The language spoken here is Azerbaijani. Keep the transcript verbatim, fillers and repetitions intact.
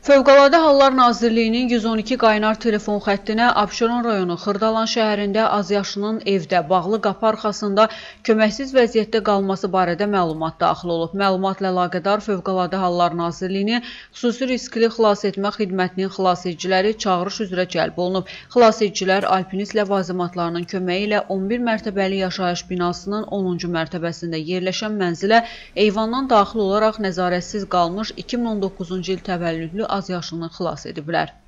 Fövqəladə Hallar Nazirliyinin yüz on iki qaynar telefon xəttinə Abşeron rayonu Xırdalan şəhərində azyaşlının evdə bağlı qapı arxasında köməksiz vəziyyətdə qalması barədə məlumat daxil olub. Məlumatla əlaqədar Fövqəladə Hallar Nazirliyinin xüsusi riskli xilas etmə xidmətinin xilasediciləri çağırış üzrə cəlb olunub. Xilasedicilər alpinist ləvazimatlarının köməyi ilə on bir mərtəbəli yaşayış binasının onuncu mərtəbəsində yerləşən mənzilə eyvandan daxil olaraq nəzarətsiz qalmış iki min on doqquzuncu il təvəllüdlü azyaşlını xilas ediblər.